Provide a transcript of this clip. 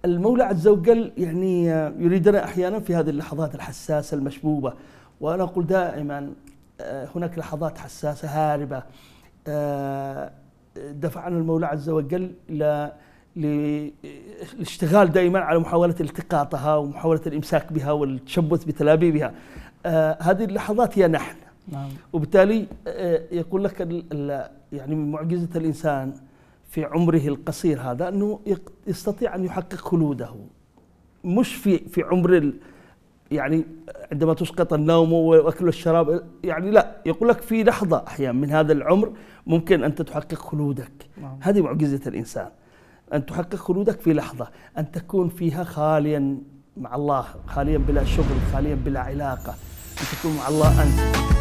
المولى عز وجل يعني يريدنا أحيانا في هذه اللحظات الحساسة المشبوبة، وأنا أقول دائما هناك لحظات حساسة هاربة دفعنا المولى عز وجل للاشتغال دائما على محاولة التقاطها ومحاولة الإمساك بها والتشبث بتلابيبها. هذه اللحظات هي نحن. نعم. وبالتالي يقول لك يعني من معجزة الإنسان في عمره القصير هذا أنه يستطيع أن يحقق خلوده، مش في عمر يعني عندما تسقط النوم واكل والشراب، يعني لا، يقول لك في لحظة أحيانا من هذا العمر ممكن أن تحقق خلودك. نعم. هذه معجزة الإنسان، أن تحقق خلودك في لحظة، أن تكون فيها خاليا مع الله، خاليا بلا شغل، خاليا بلا علاقة، أن تكون مع الله أنت.